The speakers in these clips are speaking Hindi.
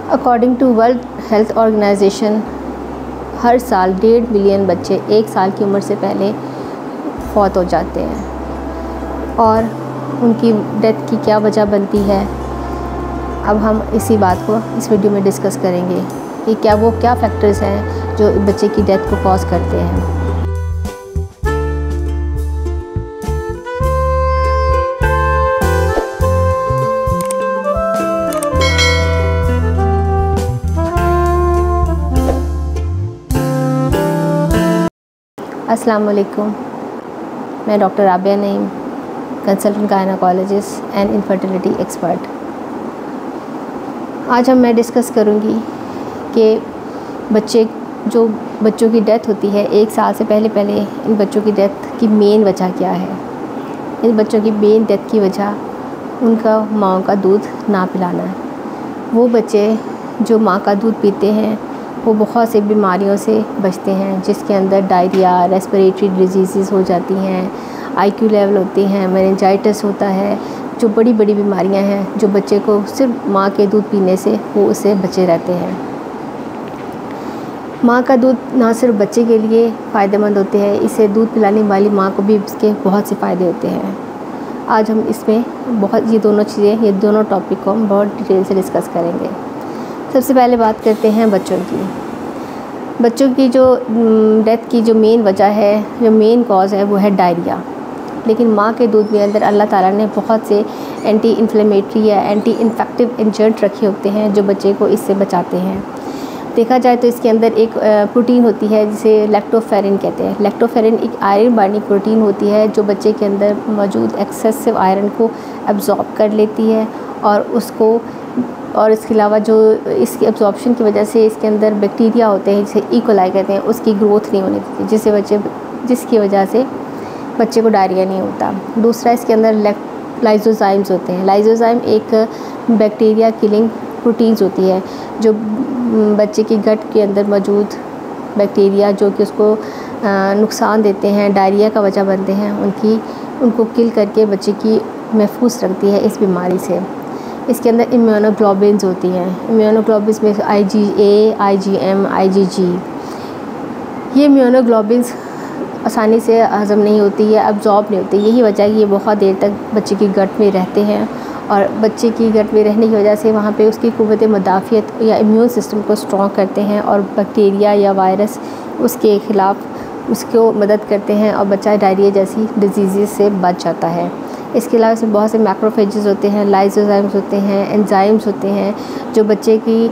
According to World Health Organization हर साल 1.5 मिलियन बच्चे 1 साल की उम्र से पहले फौत हो जाते हैं। और उनकी डेथ की क्या वजह बनती है, अब हम इसी बात को इस वीडियो में डिस्कस करेंगे कि क्या फैक्टर्स हैं जो बच्चे की डेथ को कॉज करते हैं। अस्सलाम वालेकुम, मैं doctor Rabia Naeem, consultant gynaecologist and infertility expert. आज मैं डिस्कस करूंगी कि बच्चों की डेथ होती है 1 साल से पहले इन बच्चों की डेथ की मेन वजह क्या है। इन बच्चों की मेन डेथ की वजह उनका माँ का दूध ना पिलाना है। वो बच्चे जो माँ का दूध पीते हैं वो बहुत सी बीमारियों से बचते हैं, जिसके अंदर डायरिया, रेस्पिरेटरी डिजीज़ हो जाती हैं, IQ लेवल होती हैं, मेनिंजाइटिस होता है, जो बड़ी बड़ी बीमारियां हैं जो बच्चे को सिर्फ माँ के दूध पीने से वो उससे बचे रहते हैं। माँ का दूध ना सिर्फ बच्चे के लिए फ़ायदेमंद होते हैं, इसे दूध पिलाने वाली माँ को भी इसके बहुत से फ़ायदे होते हैं। आज हम इसमें ये दोनों टॉपिक को हम बहुत डिटेल से डिस्कस करेंगे। सबसे पहले बात करते हैं बच्चों की जो डेथ की जो मेन वजह है, जो मेन कॉज है वो है डायरिया। लेकिन माँ के दूध में अंदर अल्लाह ताला ने बहुत से एंटी इन्फ्लेमेटरी या एंटी इन्फेक्टिव एजेंट रखे होते हैं जो बच्चे को इससे बचाते हैं। देखा जाए तो इसके अंदर एक प्रोटीन होती है जिसे लैक्टोफेरिन कहते हैं। लैक्टोफेरिन एक आयरन बाइंडिंग प्रोटीन होती है जो बच्चे के अंदर मौजूद एक्सेसिव आयरन को एब्जॉर्ब कर लेती है और इसके अलावा जो इसकी एब्जॉर्प्शन की वजह से इसके अंदर बैक्टीरिया होते हैं जिसे ई कोलाई कहते हैं, उसकी ग्रोथ नहीं होने देती, जिसकी वजह से बच्चे को डायरिया नहीं होता। दूसरा, इसके अंदर लाइसोजाइम्स होते हैं। लाइसोजाइम एक बैक्टीरिया किलिंग प्रोटीन्स होती है जो बच्चे की गट के अंदर मौजूद बैक्टीरिया जो कि उसको नुकसान देते हैं, डायरिया का वजह बनते हैं, उनको किल करके बच्चे की महफूज रखती है इस बीमारी से। इसके अंदर इम्यूनोग्लोबिन्स होती हैं। इम्यूनोग्लोबिन्स में IgA, IgM, IgG। ये इम्यूनोग्लोबिन्स आसानी से हज़म नहीं होती है, अब्जॉर्ब नहीं होती। यही वजह है कि ये बहुत देर तक बच्चे की गट में रहते हैं और बच्चे की गट में रहने की वजह से वहाँ पे उसकी क़ुव्वत मुदाफ़ियत या इम्यून सिस्टम को स्ट्रॉन्ग करते हैं और बैक्टीरिया या वायरस उसके ख़िलाफ़ उसको मदद करते हैं और बच्चा डायरिया जैसी डिजीज़ से बच जाता है। इसके अलावा इसमें बहुत से मैक्रोफेजेस होते हैं, लाइसोजाइम्स होते हैं, एंजाइम्स होते हैं जो बच्चे की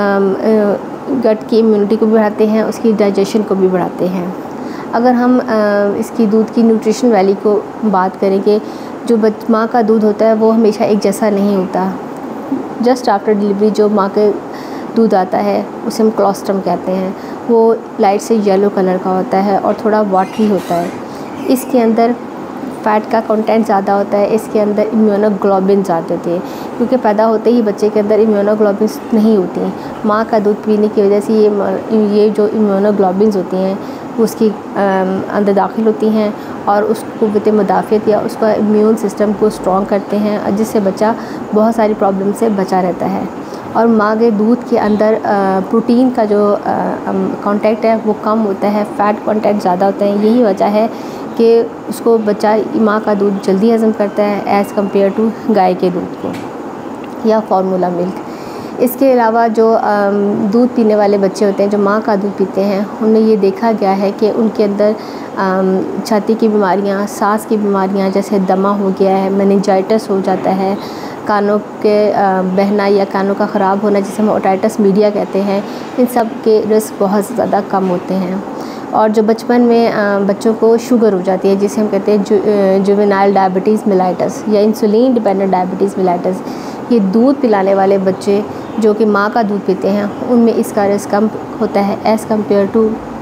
गट की इम्यूनिटी को भी बढ़ाते हैं, उसकी डाइजेशन को भी बढ़ाते हैं। अगर हम इसकी दूध की न्यूट्रिशन वैल्यू को बात करेंगे, जो माँ का दूध होता है वो हमेशा एक जैसा नहीं होता। जस्ट आफ्टर डिलीवरी जो माँ के दूध आता है उसे हम क्लोस्ट्रम कहते हैं। वो लाइट से येलो कलर का होता है और थोड़ा वाटरी होता है। इसके अंदर फ़ैट का कंटेंट ज़्यादा होता है, इसके अंदर इम्यूनोग्लोबिन ज़्यादा होते हैं क्योंकि पैदा होते ही बच्चे के अंदर इम्यूनोग्लोबिन नहीं होती। माँ का दूध पीने की वजह से ये जो इम्यूनोग्लोबिन होती हैं उसकी अंदर दाखिल होती हैं और उस क़ुव्वत मुदाफ़ियत या उसका इम्यून सिस्टम को स्ट्रॉन्ग करते हैं, जिससे बच्चा बहुत सारी प्रॉब्लम से बचा रहता है। और माँ के दूध के अंदर प्रोटीन का जो कंटेंट है वो कम होता है, फ़ैट कंटेंट ज़्यादा होता है। यही वजह है कि उसको बच्चा माँ का दूध जल्दी हज़म करता है एज़ कम्पेयर टू गाय के दूध को या फार्मूला मिल्क। इसके अलावा जो दूध पीने वाले बच्चे होते हैं जो माँ का दूध पीते हैं, उनमें ये देखा गया है कि उनके अंदर छाती की बीमारियाँ, सांस की बीमारियाँ जैसे दमा हो गया है, मेनिंजाइटिस हो जाता है, कानों के बहना या कानों का ख़राब होना जिसे हम ओटाइटिस मीडिया कहते हैं, इन सब के रिस्क बहुत ज़्यादा कम होते हैं। और जो बचपन में बच्चों को शुगर हो जाती है जिसे हम कहते हैं जुवेनाइल डायबिटीज़ मेलाइटस या इंसुलिन डिपेंडेंट डायबिटीज़ मेलाइटस, ये दूध पिलाने वाले बच्चे जो कि माँ का दूध पीते हैं उनमें इसका रिस्क कम होता है एज़ कम्पेयर टू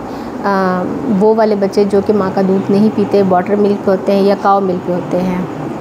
वो वाले बच्चे जो कि माँ का दूध नहीं पीते, वाटर मिल्क पे होते हैं या काऊ मिल्क पे होते हैं।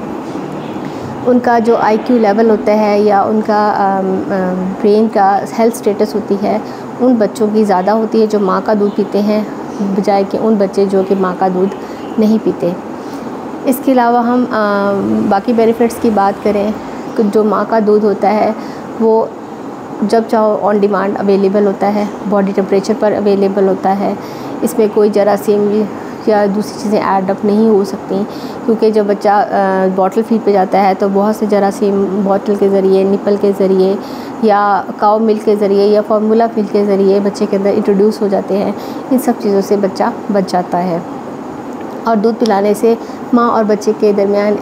उनका जो IQ लेवल होता है या उनका ब्रेन का हेल्थ स्टेटस होती है उन बच्चों की ज़्यादा होती है जो माँ का दूध पीते हैं बजाय कि उन बच्चे जो कि माँ का दूध नहीं पीते। इसके अलावा हम बाकी बेनिफिट्स की बात करें तो जो माँ का दूध होता है वो जब चाहो ऑन डिमांड अवेलेबल होता है, बॉडी टेम्परेचर पर अवेलेबल होता है। इसमें कोई जरासीम या दूसरी चीज़ें ऐड अप नहीं हो सकती, क्योंकि जब बच्चा बॉटल फीड पे जाता है तो बहुत से जरासीम बॉटल के ज़रिए, निपल के ज़रिए या काउ मिल्क के ज़रिए या फार्मूला मिल्क के ज़रिए बच्चे के अंदर इंट्रोड्यूस हो जाते हैं। इन सब चीज़ों से बच्चा बच जाता है। और दूध पिलाने से माँ और बच्चे के दरमियान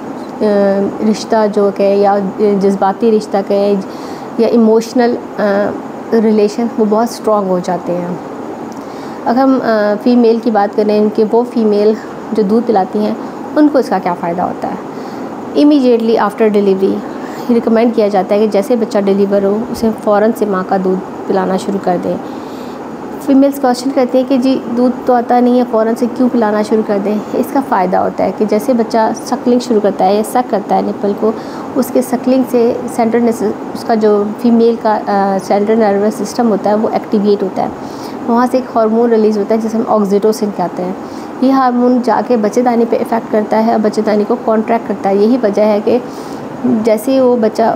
एक रिश्ता जो है, या जज्बाती रिश्ता कहें या इमोशनल रिलेशन, वो बहुत स्ट्रॉन्ग हो जाते हैं। अगर हम फ़ीमेल की बात करें कि वो फ़ीमेल जो दूध पिलाती हैं उनको इसका क्या फ़ायदा होता है। इमीडिएटली आफ्टर डिलीवरी रिकमेंड किया जाता है कि जैसे बच्चा डिलीवर हो उसे फ़ौरन से माँ का दूध पिलाना शुरू कर दें। फीमेल्स क्वेश्चन करती हैं कि जी दूध तो आता नहीं है, फ़ौरन से क्यों पिलाना शुरू कर दें। इसका फ़ायदा होता है कि जैसे बच्चा सकलिंग शुरू करता है या सक करता है निपल को, उसके सकलिंग से सेंट्रल उसका जो फीमेल का सेंट्रल नर्वस सिस्टम होता है वो एक्टिवेट होता है। वहाँ से एक हार्मोन रिलीज़ होता है जिसे हम ऑक्सीटोसिन कहते हैं। ये हार्मोन जाके बच्चेदानी पे इफ़ेक्ट करता है और बच्चेदानी को कॉन्ट्रैक्ट करता है। यही वजह है कि जैसे ही वो बच्चा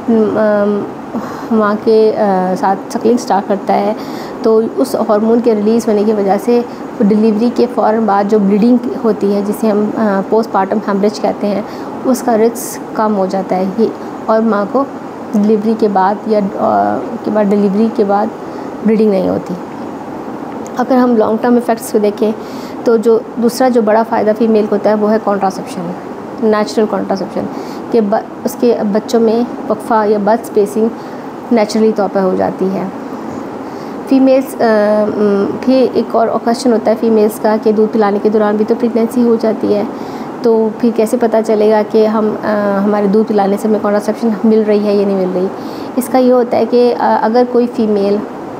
अपनी माँ के साथ सकलिंग स्टार्ट करता है तो उस हार्मोन के रिलीज़ होने की वजह से डिलीवरी के फ़ौरन बाद जो ब्लीडिंग होती है, जिसे हम पोस्टपार्टम हेमरेज कहते हैं, उसका रिस्क कम हो जाता है। ये और माँ को डिलीवरी के बाद या डिलीवरी के बाद ब्लीडिंग नहीं होती। अगर हम लॉन्ग टर्म इफ़ेक्ट्स को देखें तो जो दूसरा जो बड़ा फ़ायदा फ़ीमेल को होता है वो है कॉन्ट्रासेप्शन, नेचुरल कॉन्ट्रासेप्शन, कि उसके बच्चों में वक्फा या बर्थ स्पेसिंग नेचुरली तौर पर हो जाती है। फ़ीमेल्स फिर एक और क्वेश्चन होता है फ़ीमेल्स का कि दूध पिलाने के दौरान भी तो प्रेगनेंसी हो जाती है, तो फिर कैसे पता चलेगा कि हमारे दूध पिलाने से हमें कॉन्ट्रासेप्शन मिल रही है या नहीं मिल रही। इसका ये होता है कि अगर कोई फ़ीमेल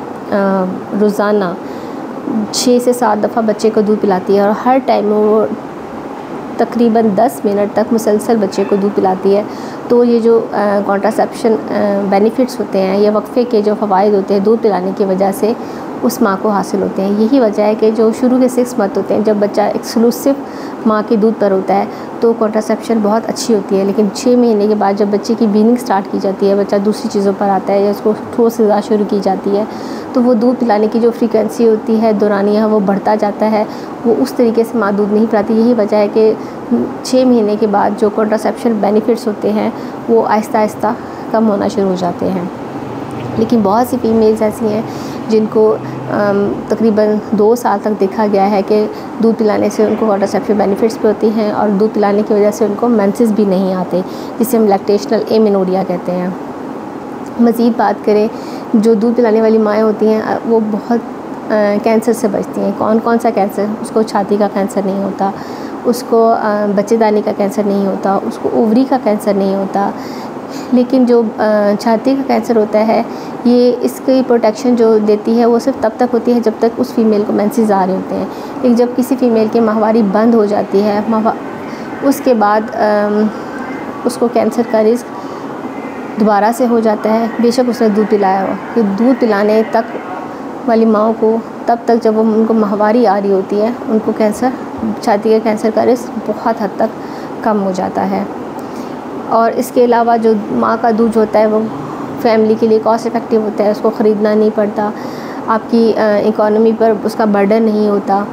रोज़ाना 6 से 7 दफ़ा बच्चे को दूध पिलाती है और हर टाइम वो तकरीबन 10 मिनट तक मुसलसल बच्चे को दूध पिलाती है, तो ये जो कॉन्ट्रासेप्शन बेनिफिट्स होते हैं या वक्फे के जो फ़वाइद होते हैं दूध पिलाने की वजह से उस माँ को हासिल होते हैं। यही वजह है कि जो शुरू के 6 मंथ होते हैं, जब बच्चा एक्सक्लूसिव माँ के दूध पर होता है तो कॉन्ट्रासेप्शन बहुत अच्छी होती है। लेकिन 6 महीने के बाद जब बच्चे की वीनिंग स्टार्ट की जाती है, बच्चा दूसरी चीज़ों पर आता है या उसको ठोस ग़िज़ा शुरू की जाती है, तो वो दूध पिलाने की जो फ्रीक्वेंसी होती है, दौरानिया, वो बढ़ता जाता है। वो उस तरीके से माँ दूध नहीं पिलाती। यही वजह है कि 6 महीने के बाद जो कॉन्ट्रासेप्शन बेनिफिट्स होते हैं वो आहिस्ता आहिस्ता कम होना शुरू हो जाते हैं। लेकिन बहुत सी फीमेल्स ऐसी हैं जिनको तकरीबन 2 साल तक देखा गया है कि दूध पिलाने से उनको कॉन्ट्रासेप्शन बेनिफिट्स भी होती हैं और दूध पिलाने की वजह से उनको मेंसेस भी नहीं आते, जिसे हम लैक्टेशनल एमेनोरिया कहते हैं। मज़ीद बात करें, जो दूध पिलाने वाली माएँ होती हैं वो बहुत कैंसर से बचती हैं। कौन कौन सा कैंसर? उसको छाती का कैंसर नहीं होता, उसको बच्चेदानी का कैंसर नहीं होता, उसको ओवरी का कैंसर नहीं होता। लेकिन जो छाती का कैंसर होता है, ये इसकी प्रोटेक्शन जो देती है वो सिर्फ तब तक होती है जब तक उस फीमेल को मेंसेस आ रहे होते हैं। लेकिन जब किसी फ़ीमेल की माहवारी बंद हो जाती है, उसके बाद उसको कैंसर का रिस्क दोबारा से हो जाता है, बेशक उसने दूध पिलाया हो। कि दूध पिलाने तक वाली माँओं को तब तक जब उनको माहवारी आ रही होती है, उनको कैंसर, छाती के कैंसर का रिस्क बहुत हद तक कम हो जाता है। और इसके अलावा जो माँ का दूध होता है वो फैमिली के लिए कॉस्ट इफ़ेक्टिव होता है, उसको ख़रीदना नहीं पड़ता, आपकी इकोनॉमी पर उसका बर्डन नहीं होता।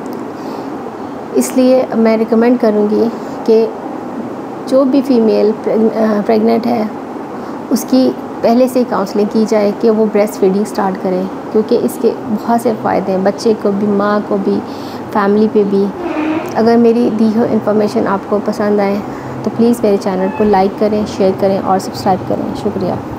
इसलिए मैं रिकमेंड करूँगी कि जो भी फ़ीमेल प्रेग्नेंट है उसकी पहले से ही काउंसलिंग की जाए कि वो ब्रेस्ट फीडिंग स्टार्ट करें, क्योंकि इसके बहुत से फ़ायदे हैं, बच्चे को भी, माँ को भी, फैमिली पे भी। अगर मेरी दी हुई इन्फॉर्मेशन आपको पसंद आए तो प्लीज़ मेरे चैनल को लाइक करें, शेयर करें और सब्सक्राइब करें। शुक्रिया।